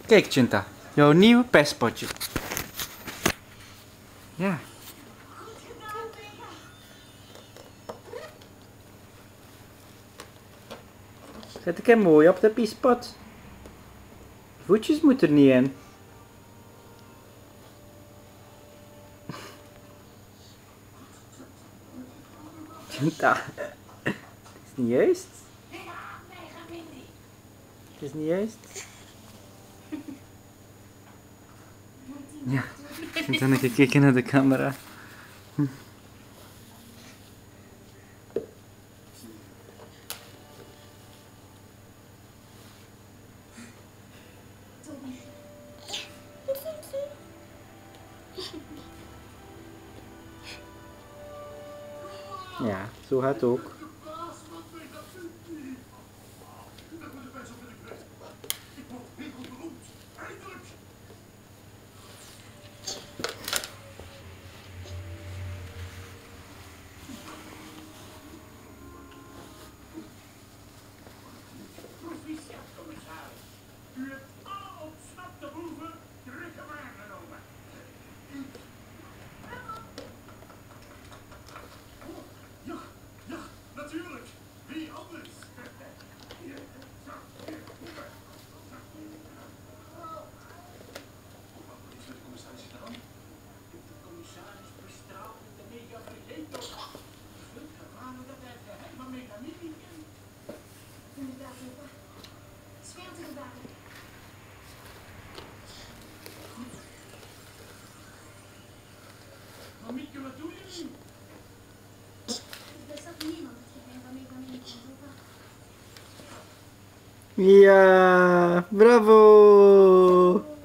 Kijk Cinta, jouw nieuwe pestpotje. Ja. Zet ik hem mooi op de piespot. Voetjes moeten er niet in. Cinta. Het is niet juist. Het is niet juist. Ja, ik ben even kijken naar de camera. Ja, zo gaat het ook. Mamieke, wat doe je nu? Er staat niemand. Ja, bravo!